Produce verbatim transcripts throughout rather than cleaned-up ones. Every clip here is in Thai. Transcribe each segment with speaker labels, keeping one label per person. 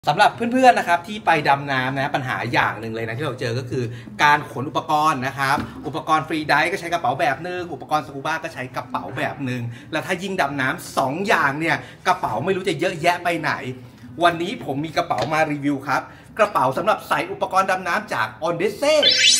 Speaker 1: สำหรับเพื่อนๆนะครับที่ไปดำน้ำนะปัญหาอย่างหนึ่งเลยนะที่เราเจอก็คือการขนอุปกรณ์นะครับอุปกรณ์ฟรีไดฟ์ก็ใช้กระเป๋าแบบนึงอุปกรณ์สกูบ้าก็ใช้กระเป๋าแบบนึงแล้วถ้ายิ่งดำน้ำสองอย่างเนี่ยกระเป๋าไม่รู้จะเยอะแยะไปไหนวันนี้ผมมีกระเป๋ามารีวิวครับกระเป๋าสำหรับใส่อุปกรณ์ดำน้ำจาก Odyssey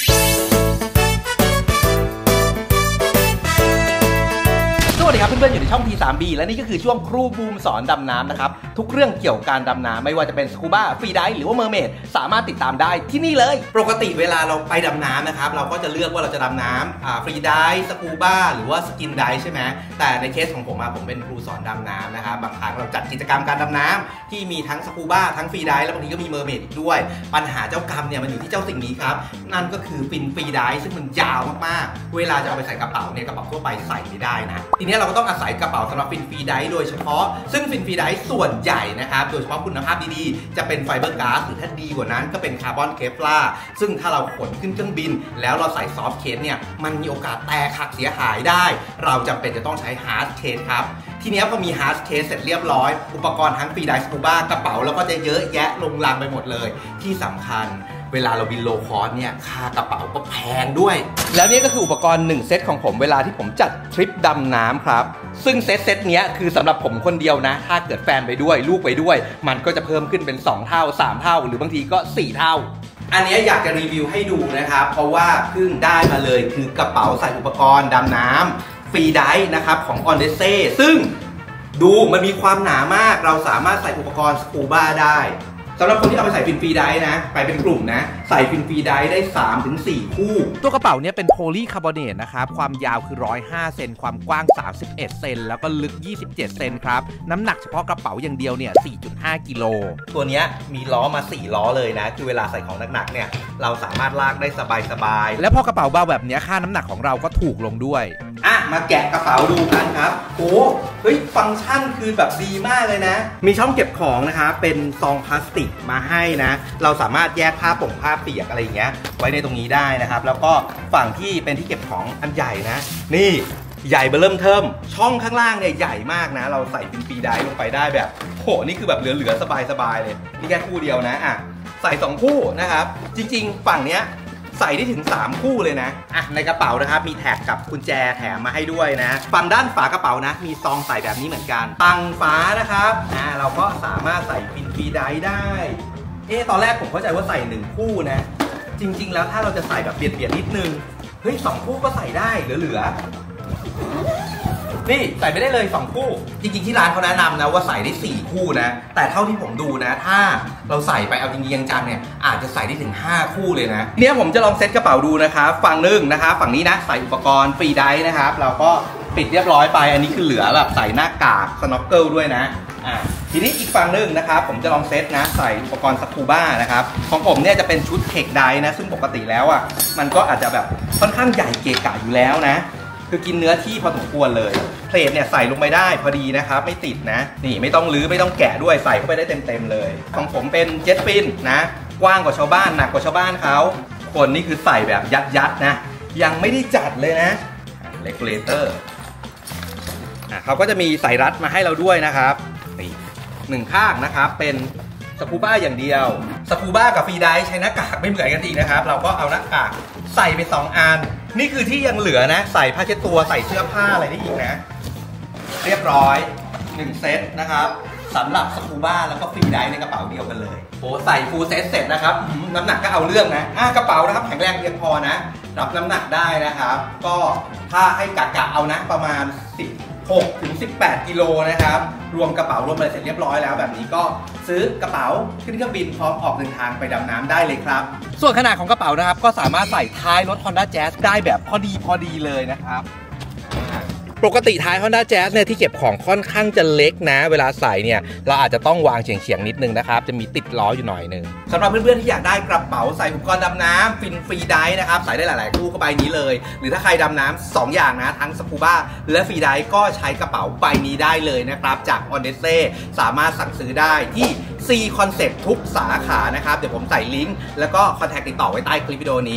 Speaker 1: สวัสดีครับเพื่อนๆอยู่ในช่อง ที ทรี บี และนี่ก็คือช่วงครูบูมสอนดำน้ำนะครับทุกเรื่องเกี่ยวกับการดำน้ำไม่ว่าจะเป็นสกูบ้าฟรีไดฟ์หรือว่าเมอร์เมดสามารถติดตามได้ที่นี่เลยปกติเวลาเราไปดำน้ำนะครับเราก็จะเลือกว่าเราจะดำน้ำฟรีไดฟ์สกูบ้าหรือว่าสกินไดฟ์ใช่ไหมแต่ในเคสของผมผมเป็นครูสอนดำน้ำนะครับบางครั้งเราจัดกิจกรรมการดำน้ำที่มีทั้งสกูบ้าทั้งฟรีไดฟ์แล้วบางทีก็มีเมอร์เมดอีกด้วยปัญหาเจ้ากรรมเนี่ยมันอยู่ที่เจ้าสิ่งนี้ครับนั่นก็คือฟินฟรีไดฟ์ซึ่งมันยาวมากๆเวลาจะเอาไปใส่กระเป๋าเนี่ยกระเป๋าทั่วไปใส่ไม่ได้นะทีนี้เราก็ต้องอาศัยกระเป๋าสำหรับฟินฟรีไดฟ์โดยเฉพาะซึ่งฟินฟรีไดฟ์ส่วนใหญ่นะครับโดยเฉพาะคุณภาพดีๆจะเป็นไฟเบอร์ก๊าซหรือถ้าดีกว่านั้นก็เป็นคาร์บอนเคฟลาร์ซึ่งถ้าเราขนขึ้นเครื่องบินแล้วเราใส่ซอฟต์เคสเนี่ยมันมีโอกาสแตกหักเสียหายได้เราจำเป็นจะต้องใช้ฮาร์ดเคสครับทีนี้พอมีฮาร์ดเคสเสร็จเรียบร้อยอุปกรณ์ทั้งฟรีไดฟ์สกูบ้ากระเป๋าแล้วก็จะเยอะแยะลงลังไปหมดเลยที่สำคัญเวลาเราบินโลคอสเนี่ยค่ากระเป๋าก็แพงด้วยแล้วนี่ก็คืออุปกรณ์หนึ่งเซตของผมเวลาที่ผมจัดทริปดำน้ำครับซึ่งเซตเซตนี้คือสำหรับผมคนเดียวนะถ้าเกิดแฟนไปด้วยลูกไปด้วยมันก็จะเพิ่มขึ้นเป็นสองเท่าสามเท่าหรือบางทีก็สี่เท่าอันนี้อยากจะรีวิวให้ดูนะครับเพราะว่าเพิ่งได้มาเลยคือกระเป๋าใส่อุปกรณ์ดำน้ำฟรีไดฟ์นะครับของ Odyssey ซึ่งดูมันมีความหนามากเราสามารถใส่อุปกรณ์สกูบ้าได้สำหรับคนที่เอาไปใส่ฟินฟรีไดฟ์นะไปเป็นกลุ่มนะใส่ฟินฟรีไดฟ์ได้ สามถึงสี่ คู่ตัวกระเป๋าเนี้ยเป็นโพลีคาร์บอเนตนะครับความยาวคือหนึ่งร้อยห้าเซนความกว้างสามสิบเอ็ดเซนแล้วก็ลึกยี่สิบเจ็ดเซนครับน้ำหนักเฉพาะกระเป๋าอย่างเดียวเนี่ย สี่จุดห้า กิโลตัวเนี้ยมีล้อมาสี่ล้อเลยนะคือเวลาใส่ของหนักๆเนี่ยเราสามารถลากได้สบายๆแล้วพอกระเป๋าเบาแบบนี้ค่าน้ำหนักของเราก็ถูกลงด้วยอ่ะมาแกะกระเป๋าดูกันครับโอ้เฮ้ยฟังก์ชันคือแบบดีมากเลยนะมีช่องเก็บของนะครับเป็นซองพลาสติกมาให้นะเราสามารถแยกผ้าป่งผ้าเปียกอะไรอย่างเงี้ยไว้ในตรงนี้ได้นะครับแล้วก็ฝั่งที่เป็นที่เก็บของอันใหญ่นะนี่ใหญ่เบอร์เริ่มเทิมช่องข้างล่างเนี่ยใหญ่มากนะเราใส่ฟินฟรีไดฟ์ลงไปได้แบบโหนี่คือแบบเหลือๆสบายๆเลยนี่แค่คู่เดียวนะอ่ะใส่สองคู่นะครับจริงๆฝั่งเนี้ยใส่ได้ถึงสามคู่เลยนะอ่ะในกระเป๋านะครับมีแท็กกับกุญแจแถมมาให้ด้วยนะฝั่งด้านฝากระเป๋านะมีซองใส่แบบนี้เหมือนกันตังฝานะครับอ่าเราก็สามารถใส่ฟินฟรีไดฟ์ได้เอ๊ะตอนแรกผมเข้าใจว่าใส่หนึ่งคู่นะจริงๆแล้วถ้าเราจะใส่แบบเปลี่ยนๆนิดนึงเฮ้ยสองคู่ก็ใส่ได้เหลือๆนี่ใส่ไม่ได้เลยสองคู่จริงๆที่ร้านเขาแนะนำนะว่าใส่ได้สี่คู่นะแต่เท่าที่ผมดูนะถ้าเราใส่ไปเอาจริงๆจังๆเนี่ยอาจจะใส่ได้ถึงห้าคู่เลยนะเนี่ยผมจะลองเซ็ตกระเป๋าดูนะครับฝั่งนึงนะครับฝั่งนี้นะใส่อุปกรณ์ฟรีไดฟ์นะครับเราก็ปิดเรียบร้อยไปอันนี้คือเหลือแบบใส่หน้ากากสโนว์เกิลด้วยนะอ่าทีนี้อีกฝั่งนึงนะครับผมจะลองเซตนะใส่อุปกรณ์สกูบ้านะครับของผมเนี่ยจะเป็นชุดเทคไดฟ์นะซึ่งปกติแล้วอ่ะมันก็อาจจะแบบค่อนข้างใหญ่เกะกะอยู่แล้วนะคือกินเนื้อที่พอสมควรเลยเพลทเนี่ยใส่ลงไปได้พอดีนะครับไม่ติดนะนี่ไม่ต้องลื้อไม่ต้องแกะด้วยใส่เข้าไปได้เต็มๆเลยของผมเป็นเจ็ตฟินนะกว้างกว่าชาวบ้านหนักกว่าชาวบ้านเขาคนนี่คือใส่แบบยัดๆนะยังไม่ได้จัดเลยนะเลกูเลเตอร์เขาก็จะมีใส่รัดมาให้เราด้วยนะครับนี่หนึ่งข้างนะครับเป็นสกูบ้าอย่างเดียวสกูบ้ากับฟรีไดฟ์ใช้หน้ากากไม่เหมือนกันอีกนะครับเราก็เอาหน้ากากใส่ไปสองอันนี่คือที่ยังเหลือนะใส่ผ้าเช็ดตัวใส่เสื้อผ้าอะไรได้อีกนะเรียบร้อยหนึ่งเซตนะครับสำหรับสกูบ้าแล้วก็ฟรีไดฟ์ในกระเป๋าเดียวกันเลยโอ้ใส่ฟูลเซตเสร็จนะครับน้ำหนักก็เอาเรื่องนะอ่ะกระเป๋านะครับแข็งแรงเพียงพอนะรับน้ำหนักได้นะครับก็ถ้าให้กะกะเอานะประมาณสิบหกถึงสิบแปดกิโลนะครับรวมกระเป๋ารวมอะไรเสร็จเรียบร้อยแล้วแบบนี้ก็ซื้อกระเป๋าขึ้นเครื่องบินพร้อมออกเดินทางไปดำน้ำได้เลยครับส่วนขนาดของกระเป๋านะครับก็สามารถใส่ท้ายรถ Honda Jazz ได้แบบพอดีพอดีเลยนะครับปกติท้าย Honda Jazz เนี่ยที่เก็บของค่อนข้างจะเล็กนะเวลาใส่เนี่ยเราอาจจะต้องวางเฉียงๆนิดนึงนะครับจะมีติดล้ออยู่หน่อยนึงสำหรับเพื่อนๆที่อยากได้กระเป๋าใส่อุปกรณ์ดำน้ำฟินฟรีไดฟ์นะครับใส่ได้หลายๆคู่ก็ใบนี้เลยหรือถ้าใครดำน้ำสองอย่างนะทั้งสกูบ้าและฟรีไดฟ์ก็ใช้กระเป๋าใบนี้ได้เลยนะครับจาก Odyssey สามารถสั่งซื้อได้ที่ ซี คอนเซ็ปต์ ทุกสาขานะครับเดี๋ยวผมใส่ลิงก์แล้วก็คอนแทคติดต่อไว้ใต้คลิปวิดีโอนี้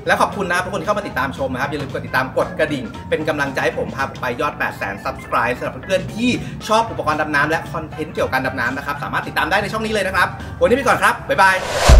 Speaker 1: และขอบคุณนะครับทุกคนที่เข้ามาติดตามชมนะครับอย่าลืมกดติดตามกดกระดิ่งเป็นกำลังใจให้ผมพาไปยอด แปดแสน ซับสไครบ์ สำหรับเพื่อนๆที่ชอบอุปกรณ์ดำน้ำและคอนเทนต์เกี่ยวกับการดำน้ำนะครับสามารถติดตามได้ในช่องนี้เลยนะครับวันนี้ไปก่อนครับบ๊ายบาย